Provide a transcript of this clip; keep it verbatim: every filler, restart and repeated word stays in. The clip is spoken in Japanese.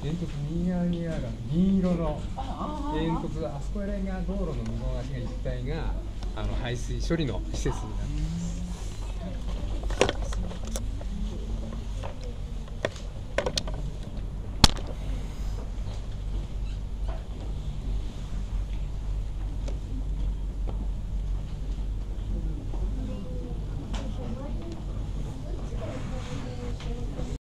煙突右側にある銀色の煙突、あそこら辺が道路の向こう側一帯があの排水処理の施設になっています。